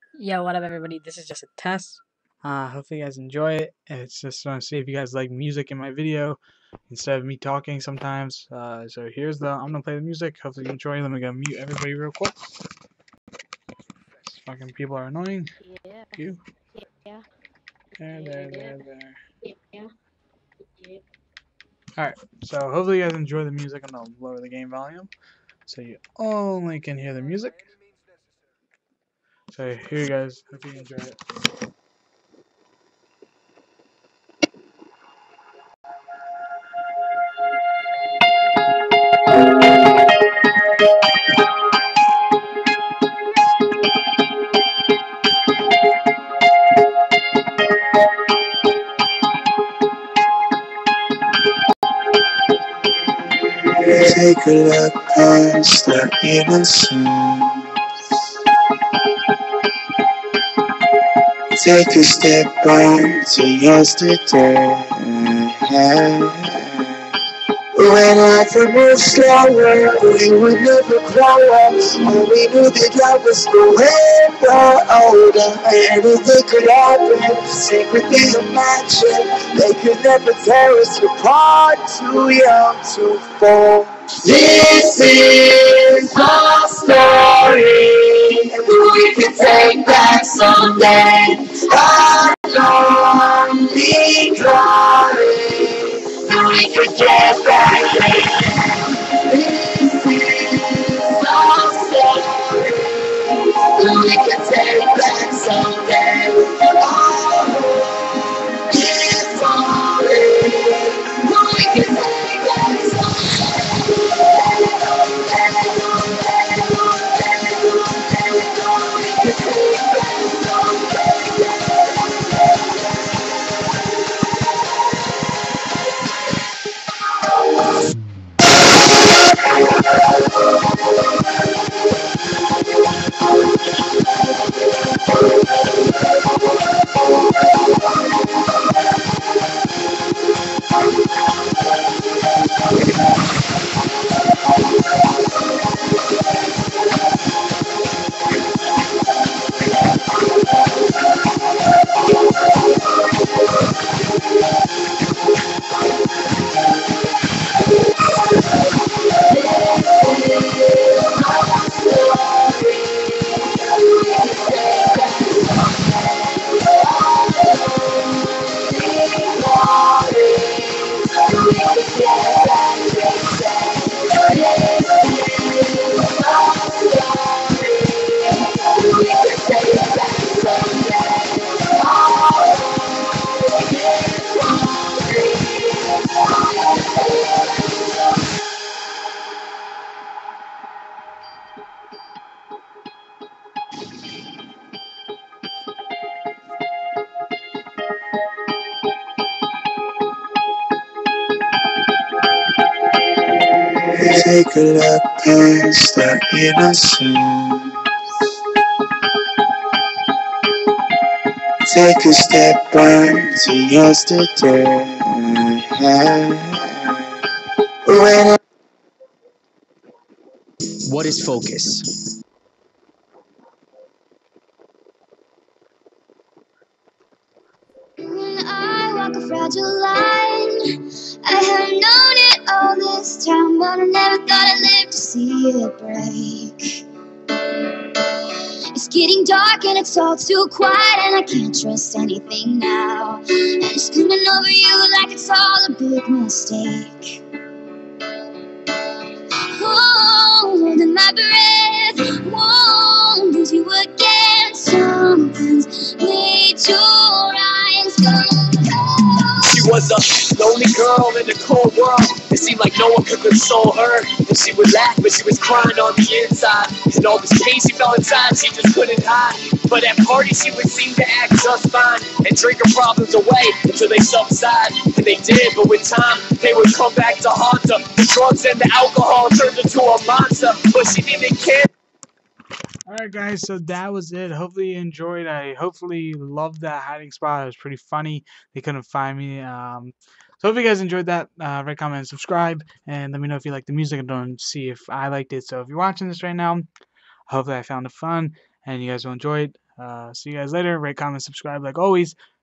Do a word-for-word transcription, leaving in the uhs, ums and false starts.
Yo, what up, everybody? This is just a test. Uh, hopefully, you guys enjoy it. It's just want to see if you guys like music in my video instead of me talking sometimes. Uh, so here's the. I'm gonna play the music. Hopefully, you enjoy. Let me go mute everybody real quick. These fucking people are annoying. Yeah. You. Yeah. There, there, there, there. Yeah. Alright, so hopefully you guys enjoy the music. I'm gonna lower the game volume so you only can hear the music. So here you guys, hope you enjoy it. Take a look past the innocence. Take a step back to yesterday. When life would move slower, we would never grow up. And we knew that love was forever older. And anything could happen, secretly imagine. They could never tear us apart, too young to fall. This is our story, and we can take back someday. Our lonely glory, and we can get back there. This is our story, and we can take back someday. Our lonely glory, and we can take back someday. Take a look past the innocence. Take a step back to yesterday. When What is focus? When I walk a fragile line, I have known it all this time, but I never thought I'd live to see it break. It's getting dark and it's all too quiet, and I can't trust anything now. And it's coming over you like it's all a big mistake. Holding my breath, won't lose you again. Something's made your eyes go. She was a lonely girl in a cold world. It seemed like no one could console her. And she would laugh, but she was crying on the inside. And all this pain she felt inside, she just couldn't hide. But at parties, she would seem to act just fine and drink her problems away until they subside. And they did, but with time, they would come back to haunt her. The drugs and the alcohol turned her to a monster, but she didn't care. Alright guys, so that was it. Hopefully you enjoyed. I hopefully loved that hiding spot. It was pretty funny. They couldn't find me. Um, so hope you guys enjoyed that. Uh, rate, comment, and subscribe. And let me know if you like the music. I don't see if I liked it. So if you're watching this right now, hopefully I found it fun and you guys will enjoy it. Uh, see you guys later. Rate, comment, subscribe like always.